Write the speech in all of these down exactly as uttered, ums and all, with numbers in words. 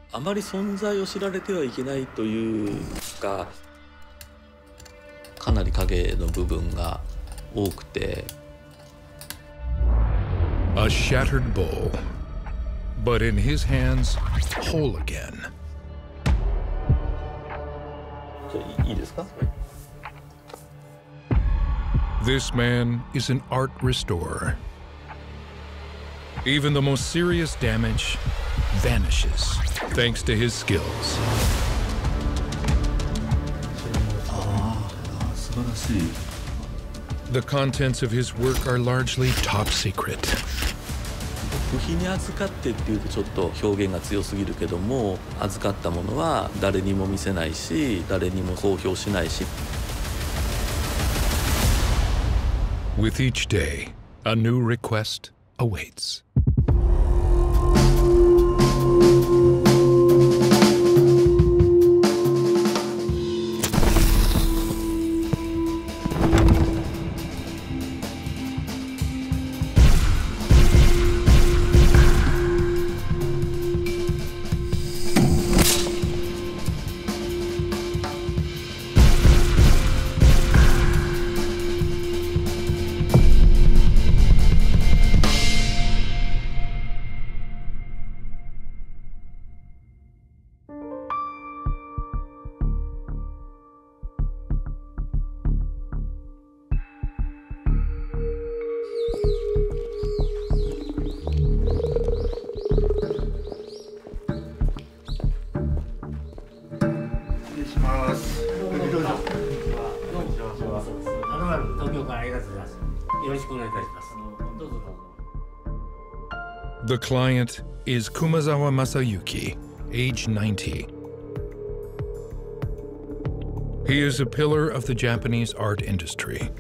あまり存在を知られてはいけないというか、かなり影の部分が多くて。 A shattered bowl, but in his hands, whole again. じゃあいいですか？ This man is an art restorer. Even the most serious damage vanishes thanks to his skills. ああ、素晴らしい。 The contents of his work are largely top secret. 部品に預かってっていうとちょっと表現が強すぎるけども、預かったものは誰にも見せないし、誰にも公表しないし。 With each day, a new request awaits. The client is Kumazawa Masayuki, age ninety. He is a pillar of the Japanese art industry.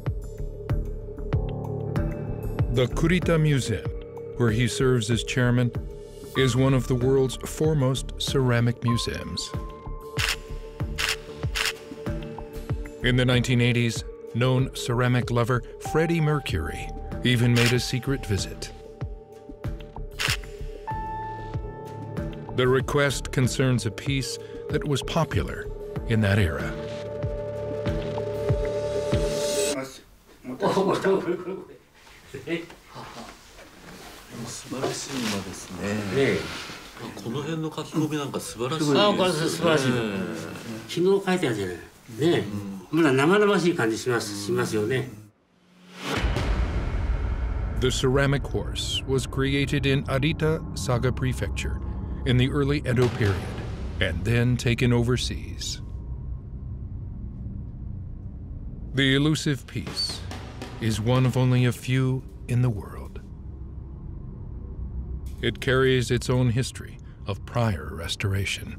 The Kurita Museum, where he serves as chairman, is one of the world's foremost ceramic museums. In the nineteen eighties, known ceramic lover Freddie Mercury even made a secret visit. The request concerns a piece that was popular in that era. 素晴らしい馬ですね。この辺の書き込みなんか素晴らしいです。 あ、これ素晴らしい。昨日書いたやつじゃない。ね、まだ生々しい感じしますしますよね。 The ceramic horse was created in Arita Saga Prefecture in the early Edo period, and then taken overseas. The elusive piece is one of only a few in the world. It carries its own history of prior restoration.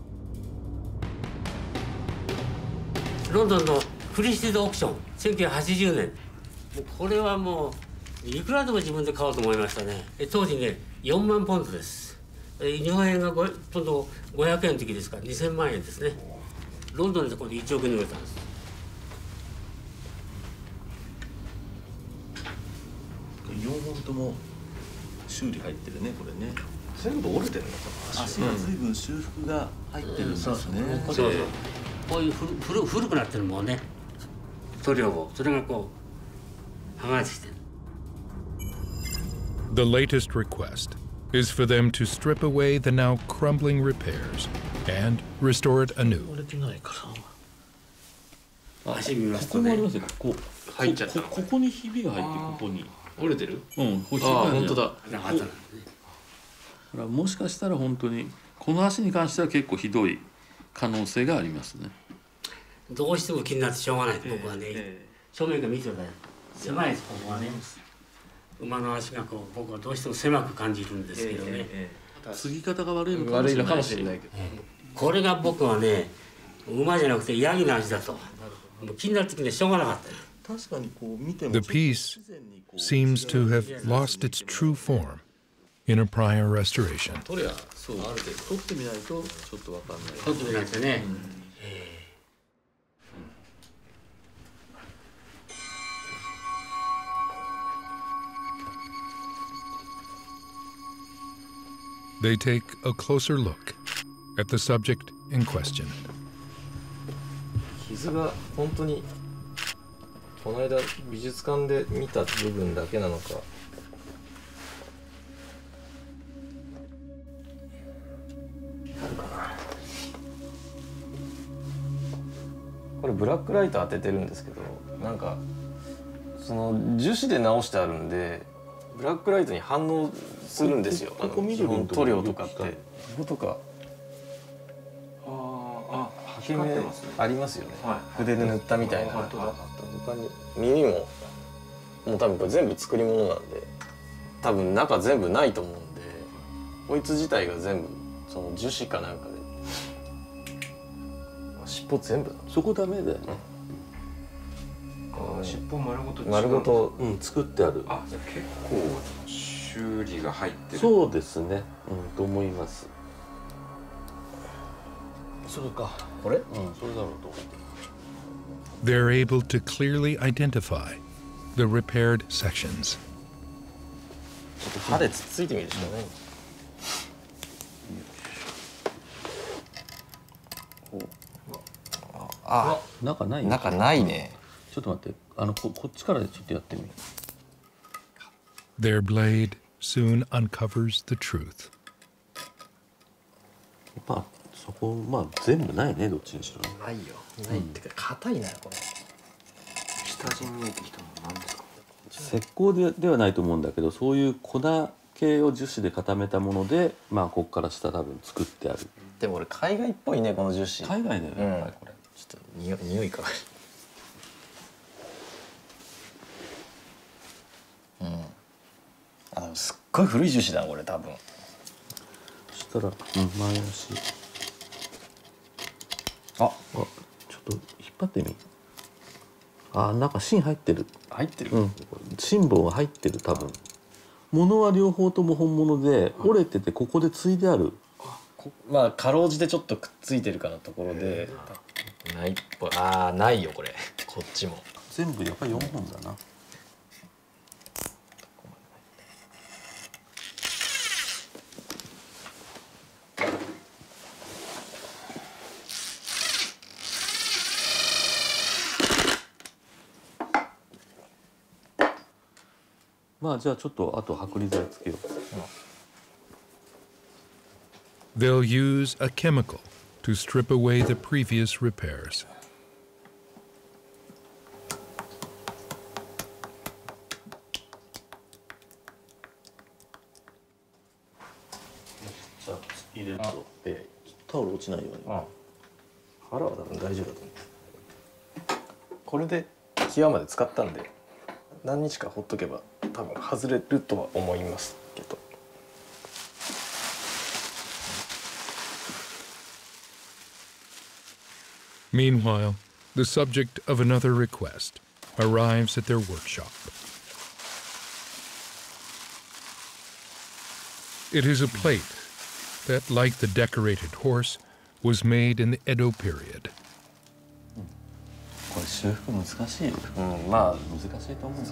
ロンドンのクリスティードオークション、せんきゅうひゃくはちじゅうねん。もうこれはもういくらでも自分で買おうと思いましたね。当時ね、よんまんポンドです。日本円がポンドごひゃくえんの時ですからにせんまんえんですね。ロンドンでこれでいちおくえんで売れたんです。 よんほんとも修理入ってるね、これね。 全部折れてるのかな。 足が随分修復が入ってるんですね。 そうそう。こういう古古くなってるもんね。塗料をそれがこう剥がれてきてる。 The latest request is for them to strip away the now crumbling repairs and restore it anew. 折れてないかな。 足見ますとね。ここもありますよ。ここ入っちゃった。 ここにひびが入ってここに折れてる？ うん、ここひびああ、 が本当だ。 だからもしかしたら本当にこの足に関しては結構ひどい可能性がありますね。 どうしても気になってしょうがない。僕はね、正面から見てください。狭いです、ここはね。馬の足がこう僕はどうしても狭く感じるんですけどね。 継ぎ方が悪いの悪いのかもしれないけど。 これが僕はね、馬じゃなくてヤギの足だと。もう気になる時にはしょうがなかった。 確かにこう見ても The piece seems to have lost its true form in a prior restoration. 取りゃそうある程度取ってみないとちょっとわかんない。 取ってみないとね。 They take a closer look at the subject in question. 傷が本当にこの間美術館で見た部分だけなのか。あるかな。これブラックライト当ててるんですけど、なんかその樹脂で直してあるんでブラックライトに反応するんですよ。 ここ見る塗料とかってこことかあーあ刷毛目ありますよね、 はい、 筆で塗ったみたいな。 はいはい、 他に耳ももう多分これ全部作り物なんで多分中全部ないと思うんで、こいつ自体が全部その樹脂かなんかで尻尾全部だ。 そこダメだよね。 あ尻尾丸ごと違う丸ごと、 うん、作ってある。 あ、じゃあ結構修理が入ってる。 そうですね、うん、と思います。それか。 これ？ うん、それだろうと思って。 They're able to clearly identify the repaired sections. ちょっと歯でつっついてみるしかない。あ、 中ない。 中ないね。 ちょっと待って、あの こ, こっちからでちょっとやってみる。 Their blade soon uncovers the truth. まあそこまあ全部ないね、どっちにしろ。 ないよ。ないってか硬いなこれ。 下地に見えてきたのは何ですか？ 石膏 で, ではないと思うんだけど、そういう粉系を樹脂で固めたもので、まあここから下多分作ってある。 でも俺海外っぽいねこの樹脂。 海外だよね、 うん、 やっぱりこれ。 ちょっと匂匂いからうん。あ、でもすっごい古い樹脂だなこれ多分。 そしたら、うん、前足。 あ、 あ、ちょっと引っ張ってみ。あ、中芯入ってる。 入ってる。 うん、芯棒が入ってる多分。物は両方とも本物で、折れててここでついである。 まあかろうじてちょっとくっついてるかなところで。ないっぽい。ああ、ないよこれ。こっちも。 全部やっぱりよんほんだな。まあじゃあちょっとあと剥離剤つけよう。 They'll use a chemical to strip away the previous repairs. じゃあ入れるとでタオル落ちないように。 ああ、腹は多分大丈夫だと思う。これで際まで使ったんで何日かほっとけば多分外れるとは思いますけど。 Meanwhile, the subject of another request arrives at their workshop. It is a plate that, like the decorated horse, was made in the Edo period. これ修復難しいよ。 うん、まあ難しいと思うぞ。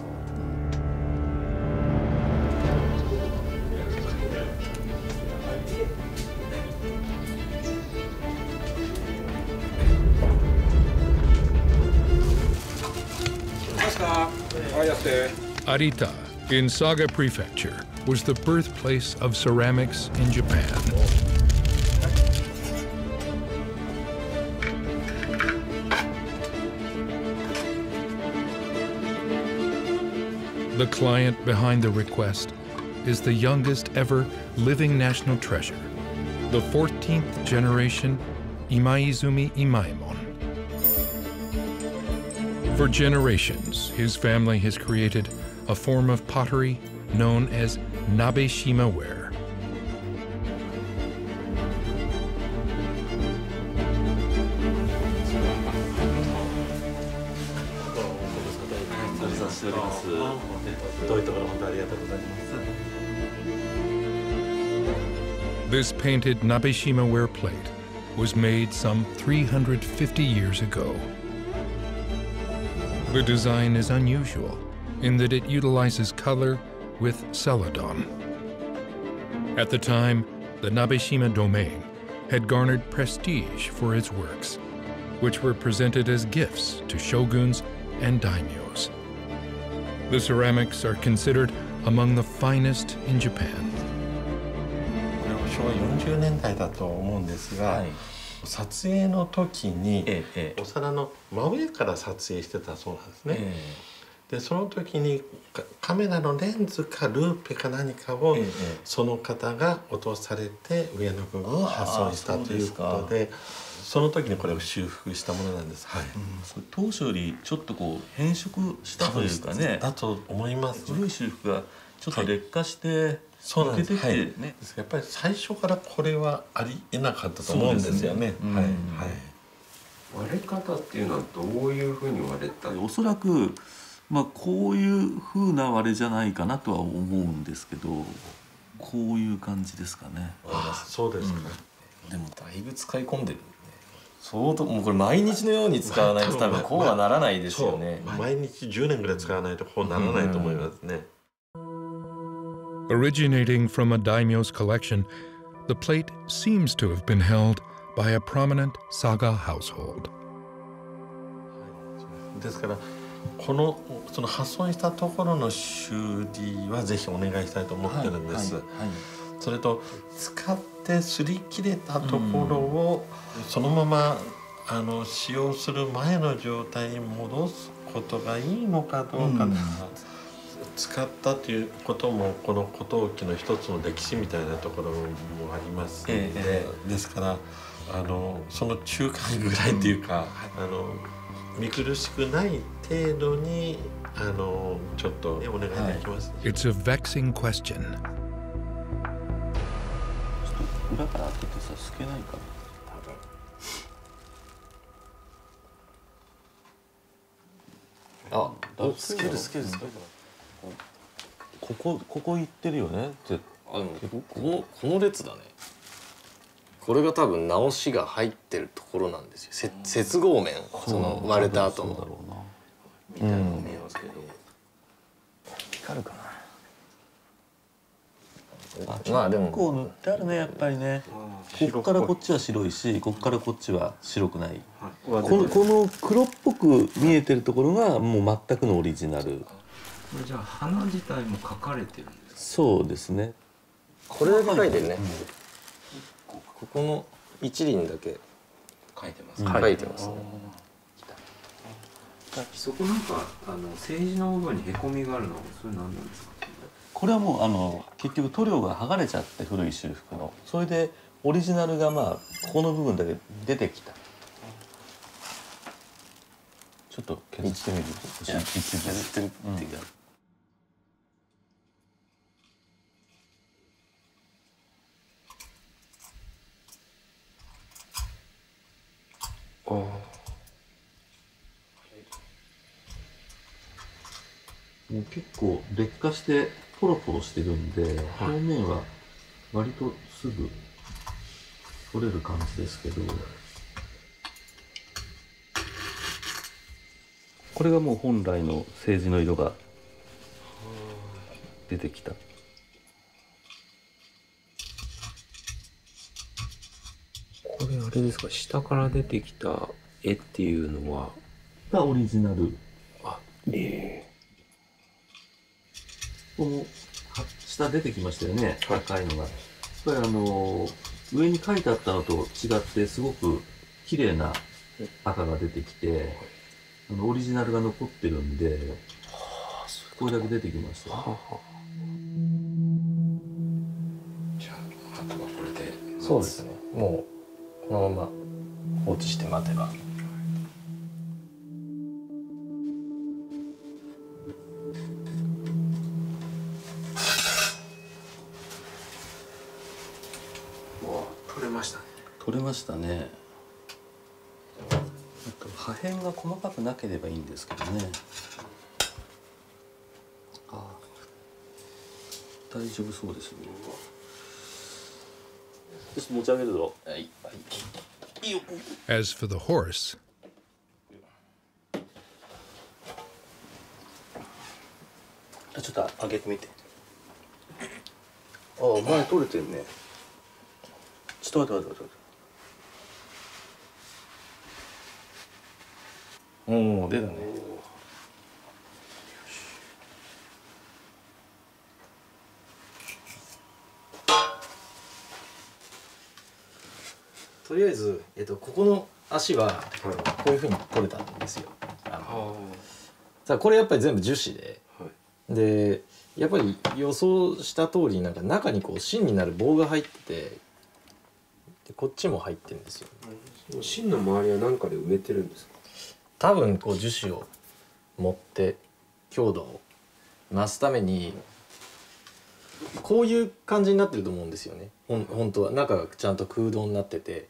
Arita, in Saga Prefecture, was the birthplace of ceramics in Japan. The client behind the request is the youngest ever living national treasure, the fourteenth generation Imaizumi Imaemon. For generations, his family has created a form of pottery known as Nabeshima ware. This painted Nabeshima ware plate was made some three hundred fifty years ago. The design is unusual in that it utilizes color with celadon. At the time, the Nabeshima domain had garnered prestige for its works, which were presented as gifts to shoguns and daimyos. The ceramics are considered among the finest in Japan. これは昭和よんじゅうねんだいだと思うんですが、はい、撮影の時に、ええ、お皿の真上から撮影してたそうなんですね。ええ、でその時にカメラのレンズかルーペか何かを、ええ、その方が落とされて上の部分を破損したということで。その時にこれを修復したものなんです。はい。うん、 それ当初よりちょっとこう変色したというかね。 だと思います。 古い修復がちょっと劣化して、はい、 そうなんです。はい。ね、やっぱり最初からこれはありえなかったと思うんですよね。ね、はい、はい。 割れ方っていうのはどういうふうに割れた？ おそらくまあこういう風な割れじゃないかなとは思うんですけど、こういう感じですかね。 あ、そうですか。 うん、でもだいぶ使い込んでる。相当もうこれ毎日のように使わないと多分こうはならないですよね。 毎日じゅうねんぐらい使わないとこうならないと思いますね。 Originating from a daimyo's collection, the plate seems to have been held by a prominent Saga household. ですからこのその破損したところの修理はぜひお願いしたいと思ってるんです。はいはいはい、それと使って擦り切れたところをそのままあの使用する前の状態に戻すことがいいのかどうか、うん、使ったということもこの古陶器の一つの歴史みたいなところもありますので、えー、ですからあのその中間ぐらいっていうか、うん、あの見苦しくない程度にあのちょっと、ね、お願いできます、ね。 はい、It's a vexing question. 裏から開けてさ、透けないかな。 あ、透ける透ける透ける。 ここここ行ってるよね。 あ、でもこのこの列だね。これが多分直しが入ってるところなんですよ。せ接合面、その割れた後の。みたいなの見えますけど。光るかな。 まあでも結構塗ってあるね、やっぱりね。こっからこっちは白いし、こっからこっちは白くない。このこの黒っぽく見えてるところがもう全くのオリジナル。 これじゃあ花自体も描かれてるんですか？ そうですね。 これだけ描いてるね。ここの一輪だけ描いてます。 描いてますね。 そこなんかあの政治の部分にへこみがあるのはそれ何なんですか？ これはもうあの結局塗料が剥がれちゃって古い修復のそれでオリジナルがまあここの部分だけ出てきた。ちょっと削ってみる。 削ってるっていうか。 うん、あもう結構劣化してポロポロしてるんで、表面は割とすぐ取れる感じですけど、これがもう本来の青磁の色が出てきた。 これあれですか、下から出てきた絵っていうのはがオリジナル。 あ、ええー、この下出てきましたよね、赤いのが。やっぱりあの上に書いてあったのと違ってすごく綺麗な赤が出てきて、あのオリジナルが残ってるんで、これだけ出てきましたよ。 じゃああとはこれで。 そうですね。もうこのまま放置して待てば。 取れましたね。 取れましたね。破片が細かくなければいいんですけどね。ああ、大丈夫そうですね。よし、持ち上げるぞ。はい。いいよ。 As for the horse, ちょっと開けてみて。ああ、前取れてるね。ちょっと待って待って待って。 おお、出たね。とりあえず、えっと、ここの足はこういうふうに取れたんですよ。あのさあこれやっぱり全部樹脂で、はい、でやっぱり予想した通りなんか中にこう芯になる棒が入ってて、でこっちも入ってるんですよ。 芯の周りは何かで埋めてるんですか？ 多分こう樹脂を持って強度を増すためにこういう感じになってると思うんですよね。ほん本当は中がちゃんと空洞になってて。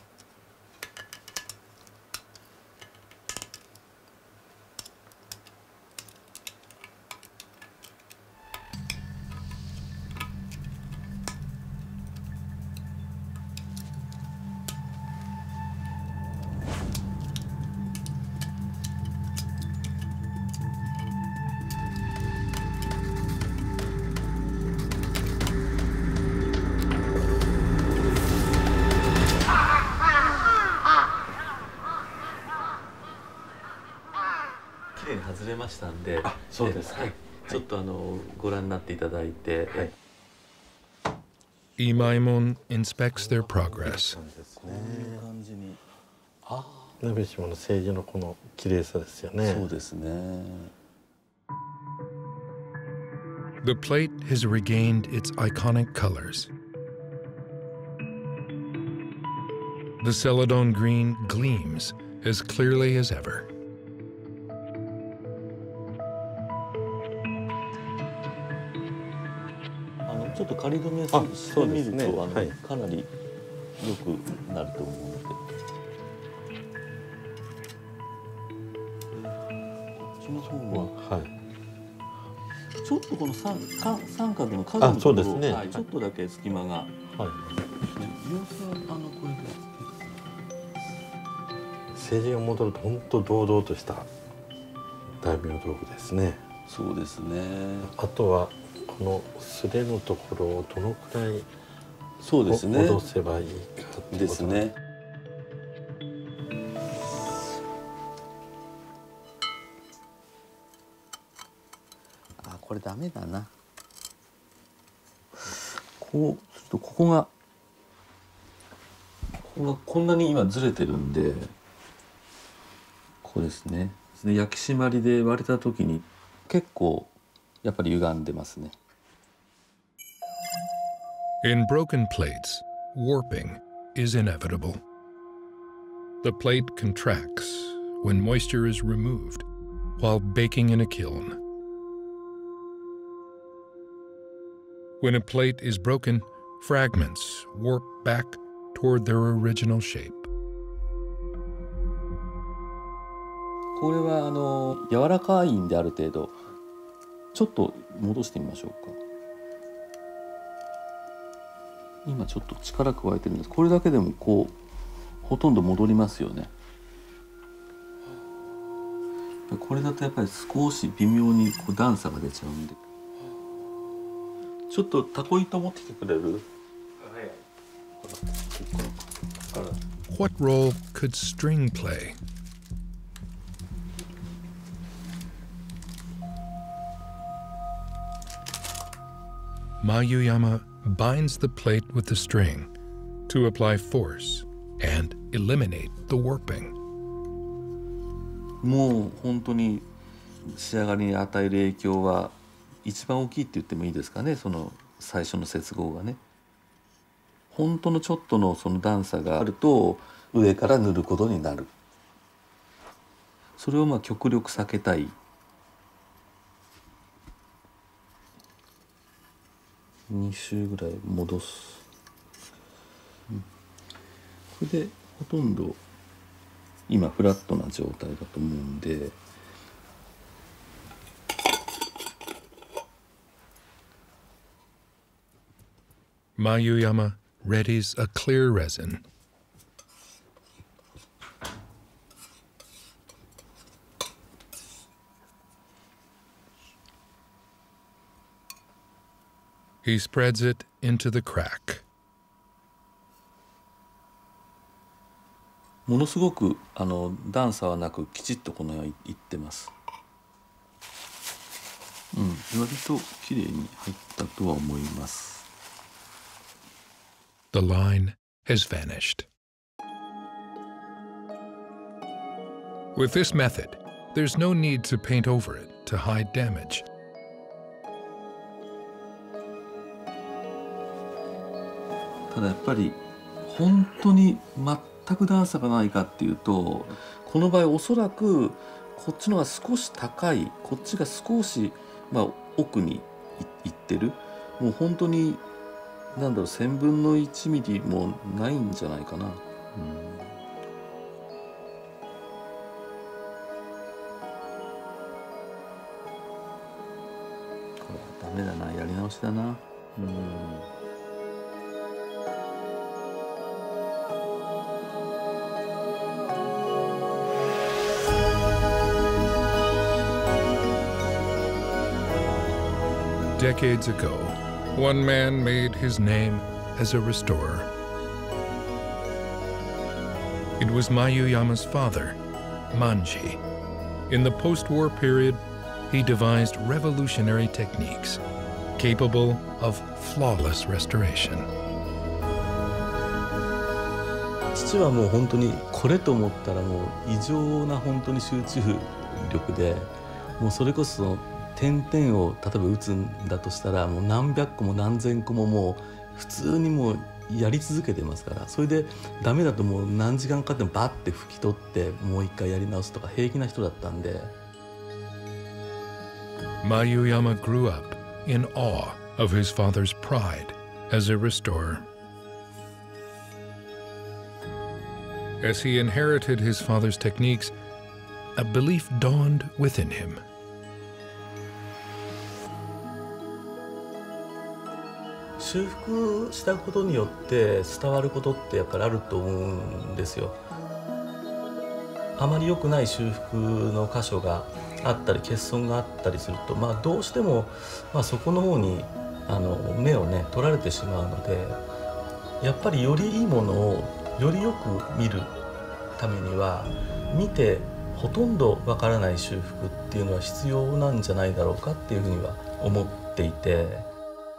外れましたんで、 あ、そうですか。 はい、ちょっとあのご覧になっていただいて、はい、 Imaimon inspects their progress. こういう感じに。あ、鍋島の青磁のこの綺麗さですよね。そうですね。 The plate has regained its iconic colors. The Celadon green gleams as clearly as ever. ちょっと仮止めしてみると、ね、あの、はい、かなり良くなると思うので、こっちの方は、はい、ちょっとこの三三角の角のところ、ね、はい、ちょっとだけ隙間が、はい、様子はあのこれで青磁が戻ると本当堂々とした大名道具ですね。 そうですね。 あとはこのすれのところをどのくらいそうですね戻せばいいかってですね。あ、これダメだな。こうするとここがここがこんなに今ずれてるんで、ここですね。焼き締まりで割れた時に結構やっぱり歪んでますね。 In broken plates, warping is inevitable. The plate contracts when moisture is removed while baking in a kiln. When a plate is broken, fragments warp back toward their original shape. これはあの柔らかいんである程度ちょっと戻してみましょうか。今ちょっと力加えてるんです。これだけでもこうほとんど戻りますよね。これだとやっぱり少し微妙にこう段差が出ちゃうんで、ちょっとタコ糸持ってきてくれる？ What role could string play? Mayuyama binds the plate with the string to apply force and eliminate the warping. もう本当に仕上がりに与える影響は一番大きいって言ってもいいですかね。その最初の接合がね、本当のちょっとのその段差があると上から塗ることになる。それをまあ極力避けたい。に周ぐらい戻す、うん、これでほとんど今フラットな状態だと思うんで、 Mayuyama readies a clear resin. He spreads it into the crack. ものすごくあの段差はなくきちっとこの辺はいってます。うん、割と綺麗に入ったとは思います。 The line has vanished. With this method, there's no need to paint over it to hide damage. ただやっぱり本当に全く段差がないかっていうと、この場合おそらくこっちのが少し高い、こっちが少し、まあ、奥にいってる、もう本当になんだろうせんぶんのいちミリもないんじゃないかな。うん、これはダメだな、やり直しだな。うん。 Decades ago, one man made his name as a restorer. It was Mayuyama's father, Manji. In the post-war period, he devised revolutionary techniques capable of flawless restoration. 父はもう本当にこれと思ったらもう異常な本当に集中力で、もうそれこそ点々を例えば打つんだとしたらもう何百個も何千個ももう普通にもうやり続けてますから、それでダメだともう何時間かかってもバッて拭き取ってもう一回やり直すとか平気な人だったんで。 Mayuyama grew up in awe of his father's pride as a restorer. As he inherited his father's techniques, a belief dawned within him. 修復したことによって伝わることってやっぱりあると思うんですよ。あまり良くない修復の箇所があったり欠損があったりすると、まあ、どうしても、まあ、そこの方にあの目をね取られてしまうので、やっぱりよりいいものをよりよく見るためには見てほとんどわからない修復っていうのは必要なんじゃないだろうかっていうふうには思っていて。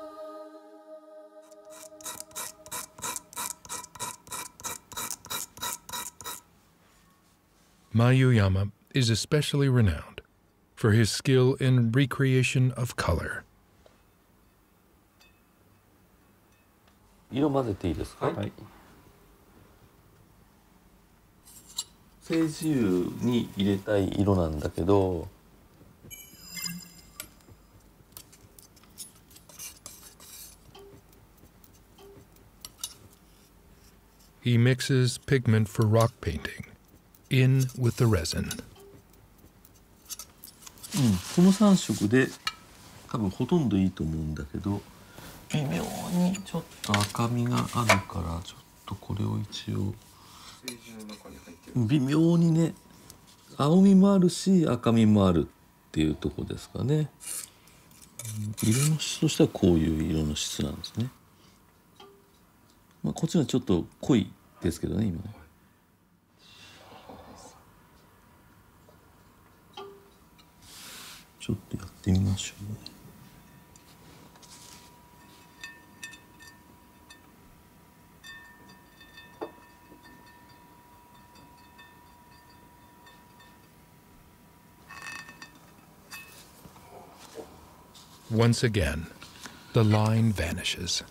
Mayuyama is especially renowned for his skill in recreation of color. 色混ぜていいですか？はい。静自由に入れたい色なんだけど、 He mixes pigment for rock painting in with the resin. うん、このさん色で多分ほとんどいいと思うんだけど、微妙にちょっと赤みがあるからちょっとこれを一応微妙にね、青みもあるし赤みもあるっていうとこですかね。色の質としてはこういう色の質なんですね。まあ、こっちはちょっと濃いですけどね今ね。ちょっとやってみましょうね。 Once again, the line vanishes.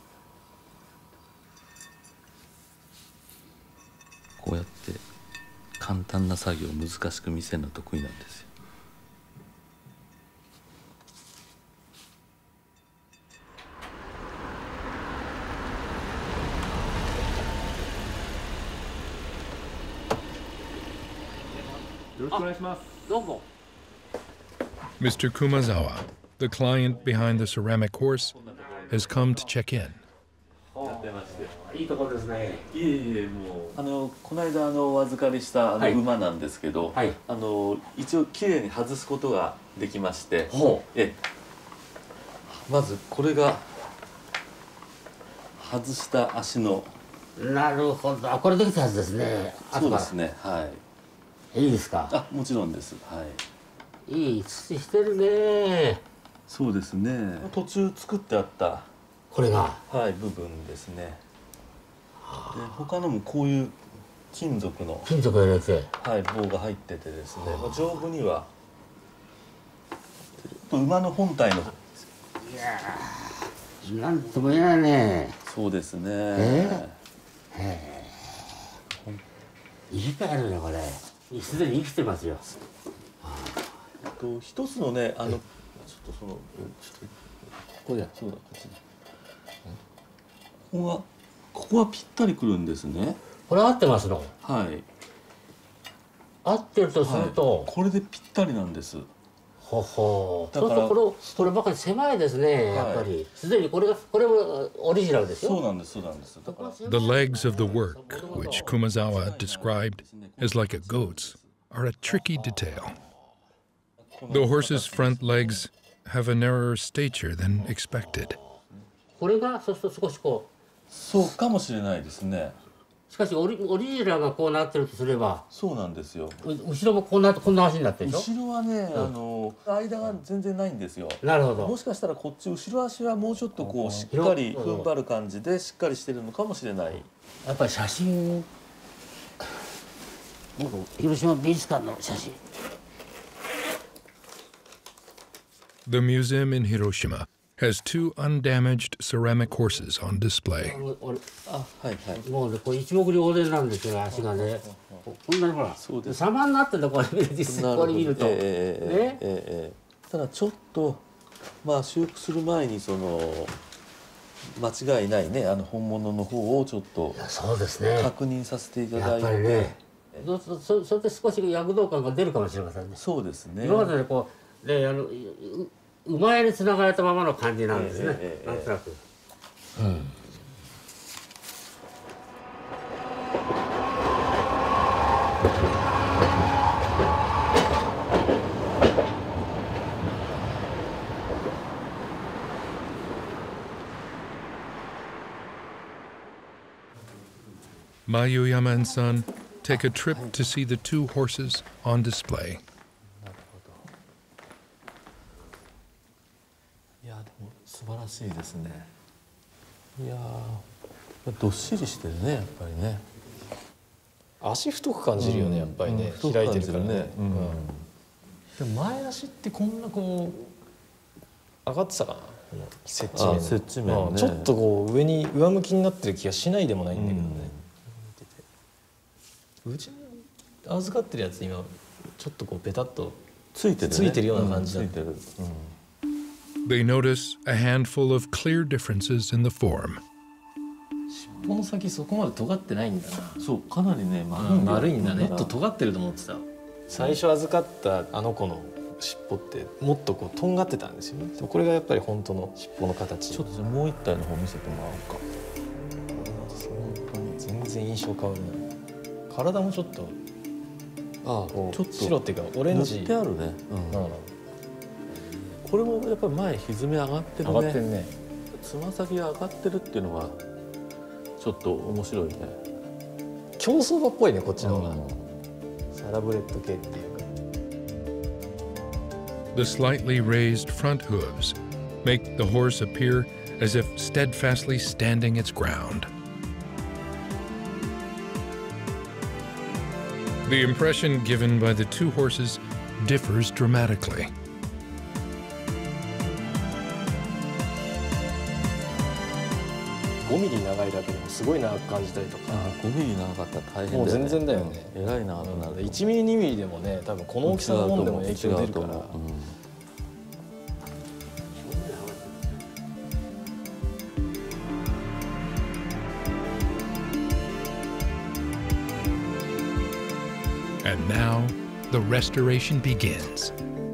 こうやって簡単な作業を難しく見せるの得意なんですよ。 よろしくお願いします。 どうも。 Mister Kumazawa, the client behind the ceramic horse, has come to check in. いいところですね。 いえいえ、もうあのこの間あのお預かりしたあの馬なんですけど、はい、あの一応きれいに外すことができまして、ほう、えまずこれが外した足のなるほど。あ、これできたはずですね。 そうですね。はい。 いいですか。 あ、もちろんです。はい。 いい土してるね。 そうですね。途中作ってあったこれが、 はい部分ですね。で他のもこういう金属の金属入れて、 はい棒が入っててですね。まあ、上部には馬の本体の。 いやー、なんとも言えないね。 そうですね。 えー、へえ。生き返るねこれ。すでに生きてますよ。 と一つのねあのちょっとそのちょっとここでそうだこっち。ここがここはぴったりくるんですね。 これ合ってますの。 はい。 合ってるとすると、 はい、これでぴったりなんです。 ほほ。 だからそうするとこれこればかり狭いですね。やっぱりすでにこれがこれもオリジナルですよ。 そうなんですそうなんです。だから The legs of the work, which Kumazawa described as like a goat's, are a tricky detail. The horse's front legs have a narrower stature than expected. これがそうすると少しこう。 そうかもしれないですね。 しかしオリオリジナルがこうなってるとすれば、 そうなんですよ。 後ろもこんなこんな足になってるでしょ。 後ろはね、うん、あの間が全然ないんですよ。 なるほど。 もしかしたらこっち後ろ足はもうちょっとこうしっかり踏ん張る感じでしっかりしてるのかもしれない。 やっぱり写真、広島美術館の写真。 The museum in Hiroshima has two undamaged ceramic horses on display. あ、はいはい。もうね、これ一目瞭然なんですよ、足がね。こんなにほら、様になってんだこれ見る実際これ見ると。ね。ええただちょっとまあ修復する前にその間違いないねあの本物の方をちょっとそうですね。 確認させていただいて。 やっぱりね。そそそれで少し躍動感が出るかもしれませんね。 そうですね。 今までねこうであの馬屋につながれたままの感じなんですね。えーえー、なんとなく。うん。 Mayuyama and son take a trip to see the two horses on display. いやでも素晴らしいですね。いやどっしりしてるねやっぱりね。 足太く感じるよね、うん、やっぱりね、うん、開いてるからね。うん、でも前足ってこんなこう上がってたかな。接地面。 接地面ね。 ちょっとこう上に上向きになってる気がしないでもないんだけどね。うん、うちに預かってるやつ今ちょっとこうペタッとついてる、ね、 ついてるような感じだ。 ついてる。 They notice a handful of clear differences in the form. 尻尾の先そこまで尖ってないんだな。 そうかなりね丸いんだね。もっと尖ってると思ってた。最初預かったあの子の尻尾ってもっとこうとんがってたんですよね。でもこれがやっぱり本当の尻尾の形。 ちょっとじゃあもう一体の方見せてもらおうか。 本当に全然印象変わるな。体もちょっとああちょっと白っていうかオレンジ塗ってあるね。うんうんこれもやっぱり前歪め上がってるね。 上がってるね。 つま先が上がってるっていうのがちょっと面白いね。 競走馬っぽいねこっちの方が。サラブレッド系っていうか。 The slightly raised front hooves make the horse appear as if steadfastly standing its ground. The impression given by the two horses differs dramatically. ごミリ長いだけでもすごい長く感じたりとか。 ごミリ長かったら大変だよね。 もう全然だよね。 えらい長くなる。 いちミリにミリでもね、多分この大きさのものでも影響出るから。 And now the restoration begins.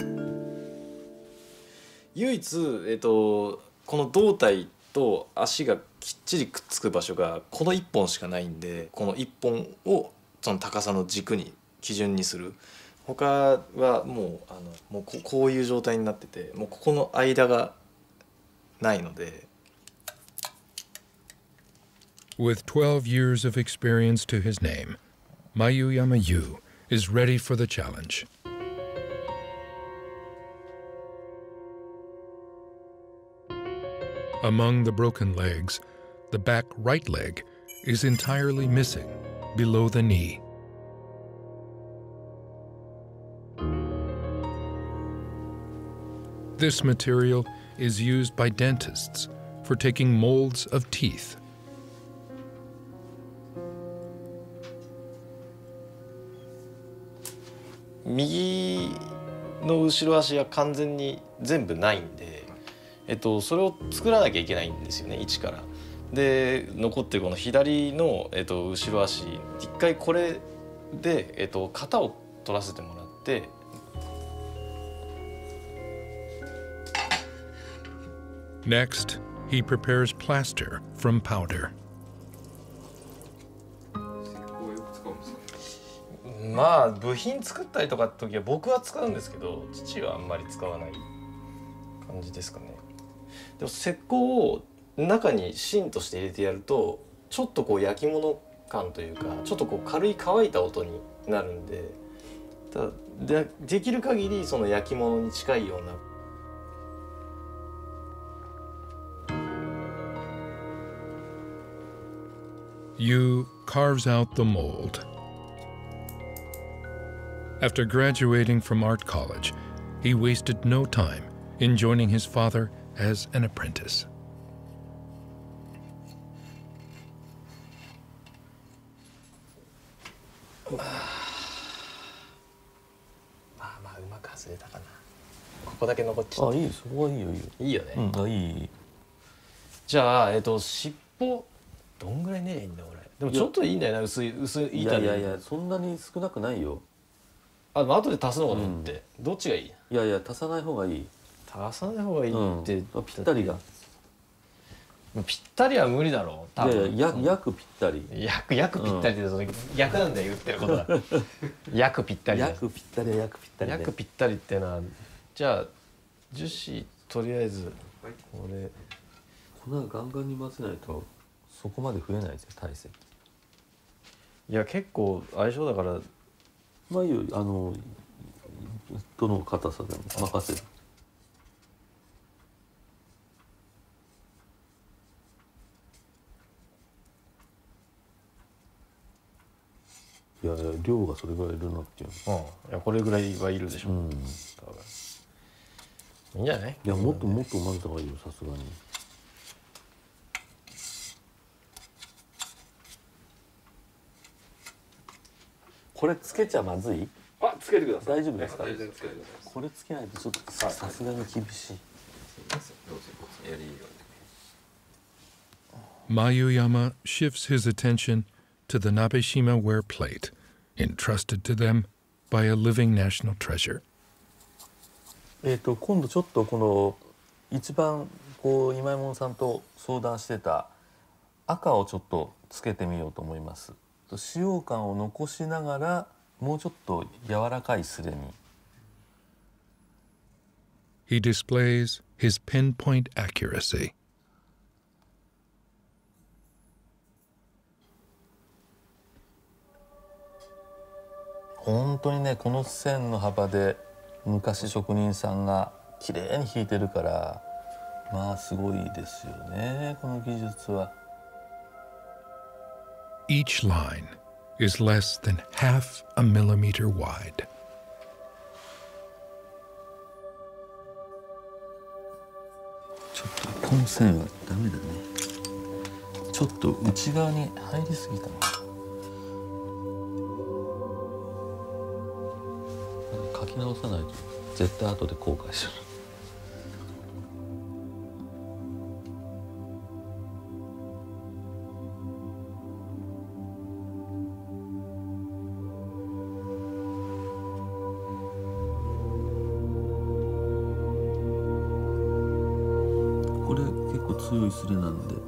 唯一えっとこの胴体と足がきっちりくっつく場所がこのいっぽんしかないんで、このいっぽんをその高さの軸に基準にする。他はもうあのもう こ, こういう状態になってて、もうここの間がないので、 With twelve years of experience to his name, Mayuyama Yu is ready for the challenge. Among the broken legs, the back right leg is entirely missing below the knee. This material is used by dentists for taking molds of teeth. 右の後ろ足が完全に全部ないんで、えっと、それを作らなきゃいけないんですよね、一から。で残ってるこの左の、えっと、後ろ足一回これで、えっと、型を取らせてもらって。 Next, he prepares plaster from powder. まあ部品作ったりとかって時は僕は使うんですけど、父はあんまり使わない感じですかね。でも石膏を中に芯として入れてやるとちょっとこう焼き物感というか、ちょっとこう軽い乾いた音になるんで、ただ で, できる限りその焼き物に近いような。 Yu carves out the mold. After graduating from art college, he wasted no time in joining his father as an apprentice. まあまあうまく外れたかな。ここだけ残っちゃった。 あ、いい、そこはいいよ、いいよ。 いいよね。 うん、あ、いい。 じゃあ、えっと、尻尾どんぐらい練りゃいいんだ俺。でもちょっといいんだよな、薄い薄い板で。 いやいやいや、そんなに少なくないよ。 あ、でも後で足すのかと思って、うん、どっちがいい？ いやいや、足さない方がいい。 足さない方がいいって、 うん、ぴったりが。 ぴったりは無理だろう。多分いやいや、約ぴったり。 約約ぴったりってその逆なんだよ言ってることは。約ぴったり。 約ぴったりは約ぴったり。 約ぴったりってのは、じゃあ樹脂とりあえずこれ粉ガンガンに混ぜないとそこまで増えないですよ体積。 いや結構相性だから。 まあいいよ、あのどの硬さでも任せる。いやいや、量がそれぐらいいるなっていう。 うん、いやこれぐらいはいるでしょ。うん、多分いいんじゃない？ いや、もっともっと混ぜた方がいいよ、さすがに。これつけちゃまずい？ あ、つけてください。 大丈夫ですか？ 全然つけてください。 これつけないとちょっとさすがに厳しい。 Mayuyama shifts his attention to the Nabeshima ware plate, entrusted to them by a living national treasure. えっと今度ちょっとこの一番こう今井門さんと相談してた赤をちょっとつけてみようと思います。使用感を残しながらもうちょっと柔らかいスレに。 He displays his pinpoint accuracy. 本当にね、この線の幅で昔職人さんが綺麗に引いてるから、まあすごいですよね、この技術は。 Each line is less than half a millimeter wide. ちょっとこの線はダメだね。ちょっと内側に入りすぎたな。書き直さないと絶対後で後悔する。これ結構強いスレなんで。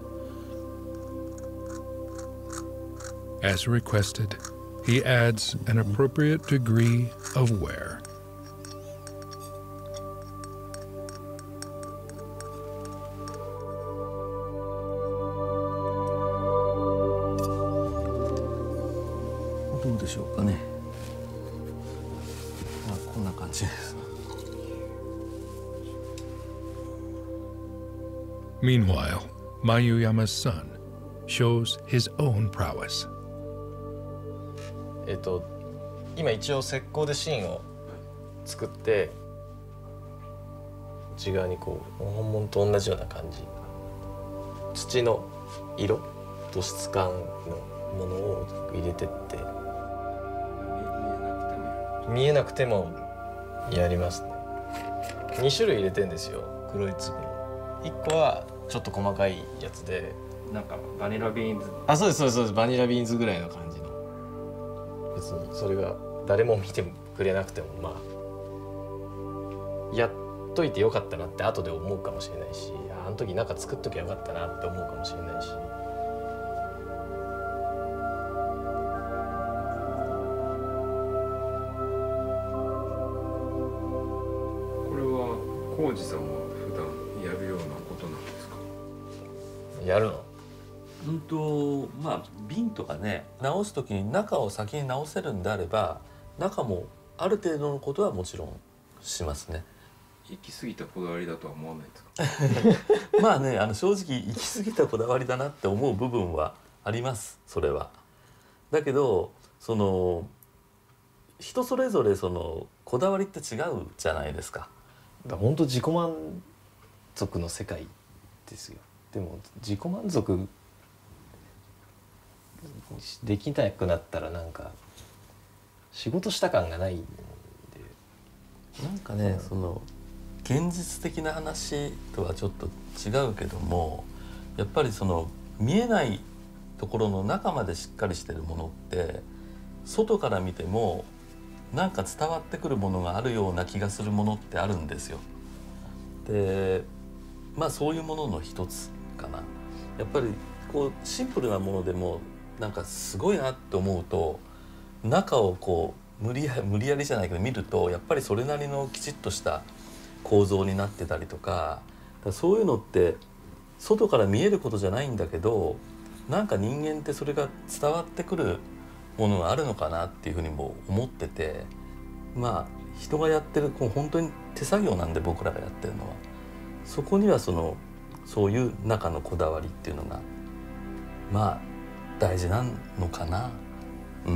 As requested, he adds an appropriate degree of wear. こでしょうかね。まあこんな感じです。 Meanwhile, Mayuyama's son shows his own prowess. えっと今一応石膏で芯を作って内側にこう本物と同じような感じ、土の色と質感のものを入れてって見えなくてもやりますね。に種類入れてんですよ、黒い粒の。いっこはちょっと細かいやつで、 なんかバニラビーンズ。 あ、そうですそうですそうです、バニラビーンズぐらいの感じの。別にそれが誰も見てくれなくてもまあやっといてよかったなって後で思うかもしれないし、あの時なんか作っときゃよかったなって思うかもしれないし。 これは浩二さんは普段やるようなことなんですか？ やるの？ うんとまあ瓶とかね、直す時に中を先に直せるんであれば中もある程度のことはもちろんしますね。 行き過ぎたこだわりだとは思わないですか？ まあね、あの正直行き過ぎたこだわりだなって思う部分はあります、それは。だけどその人それぞれそのこだわりって違うじゃないですか。 本当自己満足の世界ですよ。でも自己満足できなくなったらなんか仕事した感がないんで、 なんかね、その現実的な話とはちょっと違うけども、やっぱりその見えないところの中までしっかりしてるものって外から見てもなんか伝わってくるものがあるような気がするものってあるんですよ。で、まあそういうものの一つかな。やっぱりこうシンプルなものでもなんかすごいなって思うと中をこう無理やり無理やりじゃないけど見るとやっぱりそれなりのきちっとした構造になってたりとか、そういうのって外から見えることじゃないんだけど、なんか人間ってそれが伝わってくるものがあるのかなっていうふうにも思ってて、まあ人がやってるこう本当に手作業なんで僕らがやってるのは、そこにはそのそういう中のこだわりっていうのがまあ大事なのかな。うん。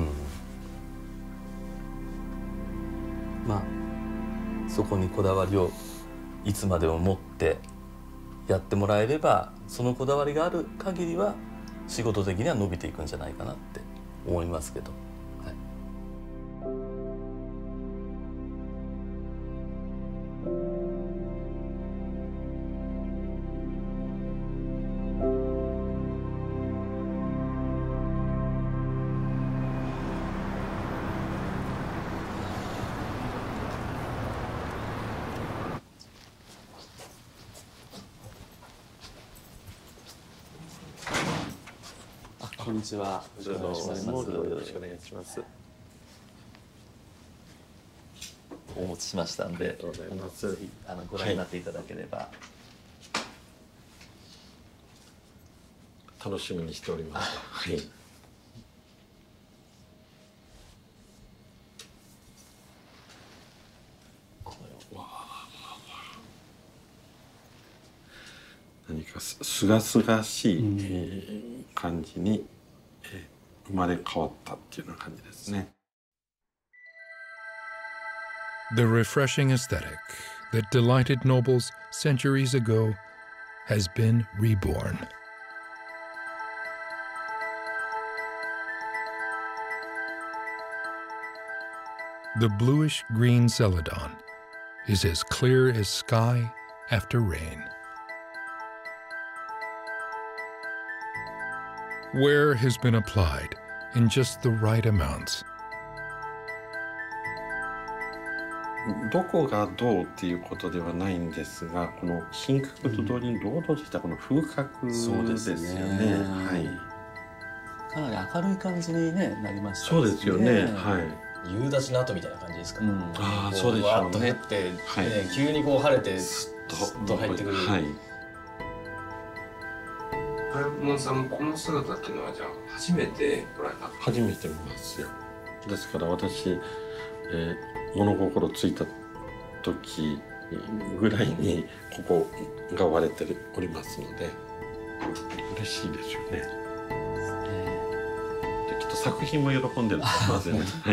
まあそこにこだわりをいつまでも持ってやってもらえれば、そのこだわりがある限りは仕事的には伸びていくんじゃないかなって思いますけど、はい。こんにちは。よろしくお願いします。よろしくお願いします。お持ちしましたんで、ぜひあのご覧になっていただければ、はい、 楽しみにしております。はい。何かすがすがしい、うんえー、感じに、えー、生まれ変わったっていうような感じですね。 The refreshing aesthetic that delighted nobles centuries ago has been reborn. The bluish-green celadon is as clear as sky after rain. Wear has been applied in just the right amounts. どこがどうっていうことではないんですが、この品格と同時に堂々としたこの風格ですよね。そうですね。はい。 かなり明るい感じに、ね、なりましたね。そうですよね。はい。 夕立の後みたいな感じですかね。うん、 ああ、そうでしょうね。 わーっと減って、はいね、急にこう晴れてスッと入ってくる。はい。 あれ、モンさんもこの姿っていうのはじゃあ初めてご覧になった？ 初めて見ますよ。 ですから私、えー、物心ついた時ぐらいにここが割れておりますので嬉しいですよね。できっと作品も喜んでると思いますよね。はい。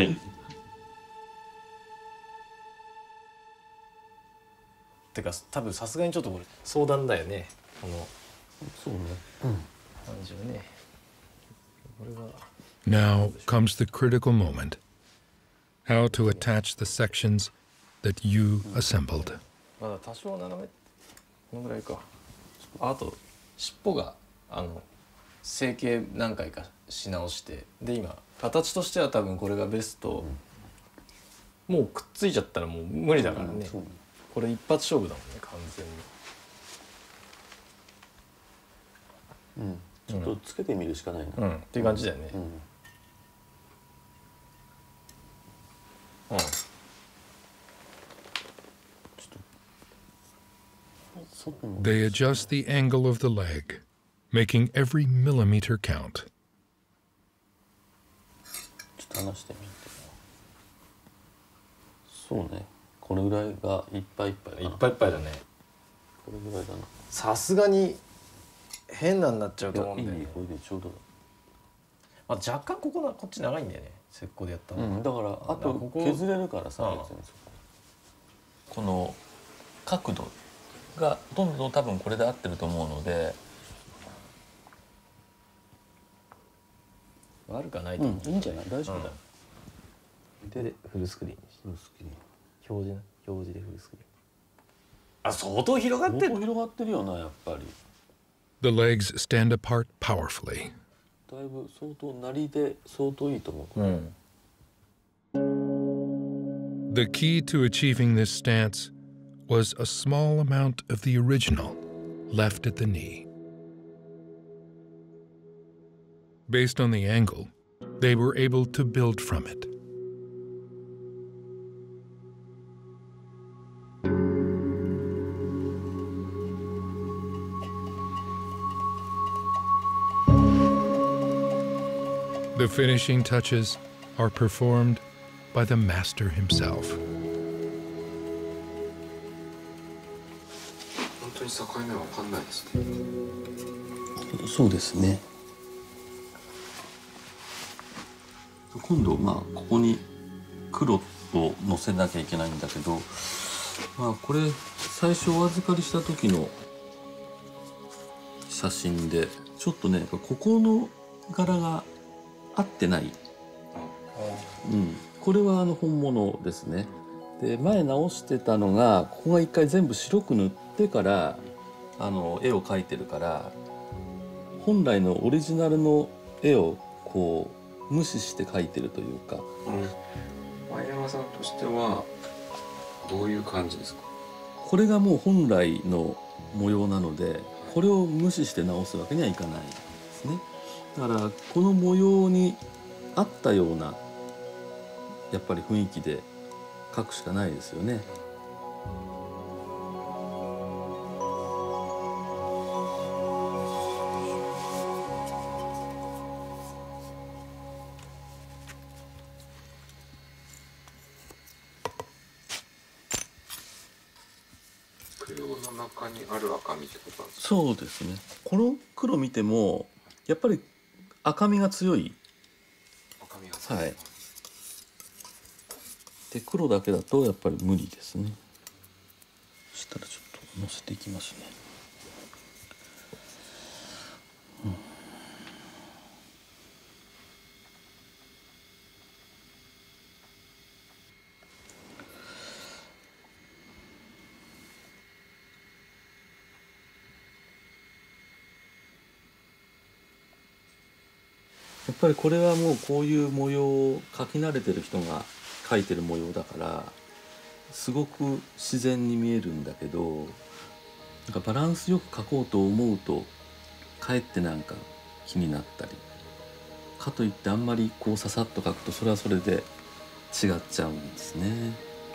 てか多分さすがにちょっとこれ相談だよね。このそうね。 感じをね。これが Now comes the critical moment. How to attach the sections that you assembled. まだ多少斜めこのぐらいか。あと尻尾があの成形何回かし直してで今形としては多分これがベスト、うん、もうくっついちゃったらもう無理だからね、うん、これ一発勝負だもんね完全に、 うん、ちょっとつけてみるしかないな、 うん、っていう感じだよね、うんうん、 They adjust the angle of the leg, making every millimeter count. ちょっと離してみて。そうね。これぐらいがいっぱいいっぱいかな。 いっぱいいっぱいだね。 これぐらいだな。 さすがに変なになっちゃうと思うんだよね。 いいね、これでちょうどだ。 まあ、若干ここなこっち長いんだよね。石膏でやったの、 うん、だからあと削れるからさ、別にそこ。この角度がどんどん多分これで合ってると思うので、 悪くはないと思う、 うん、いいんじゃない、大丈夫だよ、 うん、でフルスクリーンにしてフルスクリーン表示な表示でフルスクリーンあ相当広がってる相当広がってるよなやっぱり The legs stand apart powerfully. だいぶ相当なりで相当いいと思う、うん、 The key to achieving this stance was a small amount of the original left at the knee. Based on the angle, they were able to build from it. The finishing touches are performed by the master himself. 本当に境目は分かんないですね。 そうですね。今度まあここに黒をのせなきゃいけないんだけど、まあこれ最初お預かりした時の写真でちょっとねここの柄が合ってない。うん、これはあの本物ですね。で前直してたのがここが一回全部白く塗ってからあの絵を描いてるから本来のオリジナルの絵をこう無視して描いてるというか、うん、 前山さんとしてはどういう感じですか？ これがもう本来の模様なのでこれを無視して直すわけにはいかないですね。だからこの模様に合ったようなやっぱり雰囲気で描くしかないですよね。 黒の中にある赤みってことなんですか？ そうですね。この黒見てもやっぱり赤みが強い。 赤みが強い。はい。 で黒だけだとやっぱり無理ですね。そしたらちょっとのせていきますね。うん、やっぱりこれはもうこういう模様を描き慣れてる人が描いてる模様だからすごく自然に見えるんだけど、なんかバランスよく描こうと思うとかえってなんか気になったり、かといってあんまりこうささっと描くとそれはそれで違っちゃうんですね。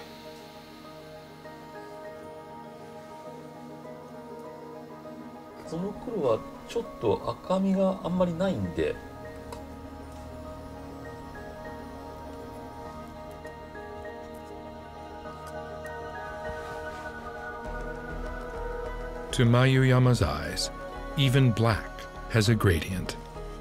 この黒はちょっと赤みがあんまりないんで To Mayuyama's eyes, even black has a gradient.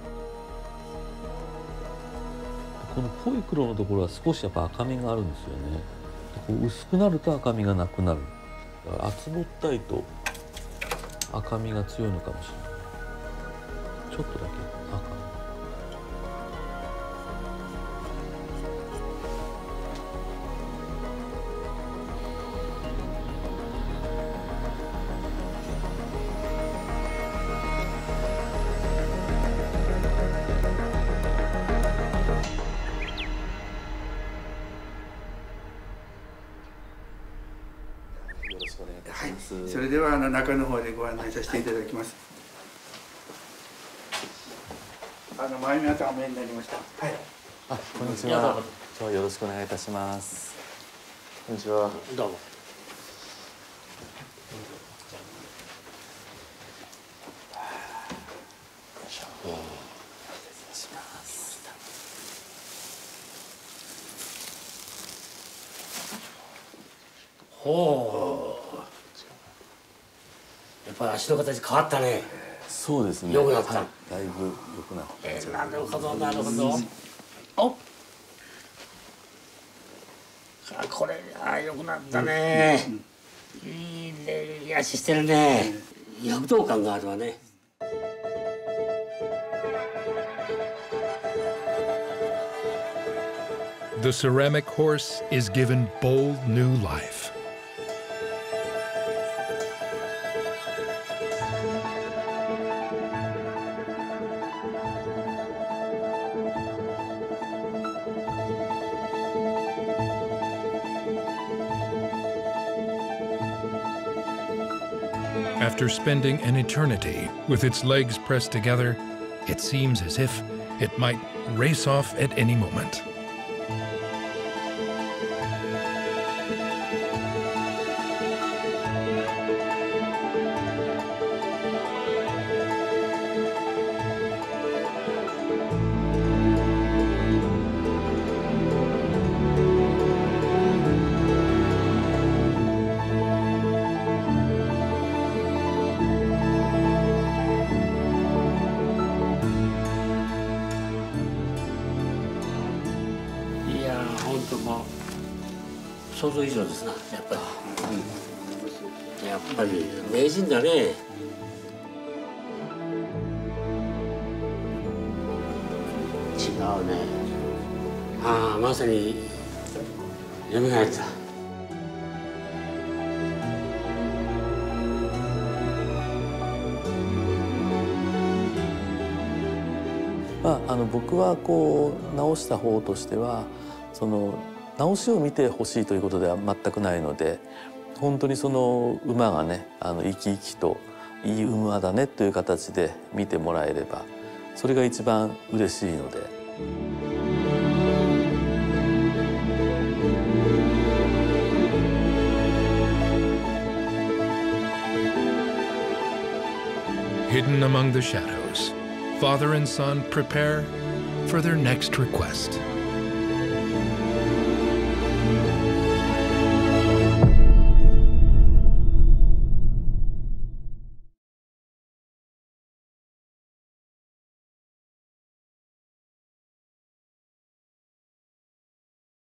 この濃い黒のところは少しやっぱ赤みがあるんですよね。こう薄くなると赤みがなくなる。だから厚ぼったいと赤みが強いのかもしれない。ちょっとだけ赤み。 はい、それではあの中の方でご案内させていただきます。あの前皆さんお見えになりました。はい。 あ、こんにちは。今日よろしくお願いいたします。 こんにちは。 どうも。ほう。やっぱり足の形変わったね。 そうですね。 良くなった。 はい、だいぶ良くなった。 えー、なるほどなるほど。お。あ、これあ良くなったね。いいね、いい足してるね。躍動感があるわね。 The ceramic horse is given bold new life. After spending an eternity with its legs pressed together, it seems as if it might race off at any moment. いやー、本当もう想像以上ですな、やっぱり。うん、やっぱり名人だね。違うね。ああ、まさに蘇った。 まあ、あの僕はこう直した方としてはその直しを見てほしいということでは全くないので、本当にその馬がねあの生き生きといい馬だねという形で見てもらえればそれが一番嬉しいので。 Hidden among the shadows, father and son prepare for their next request.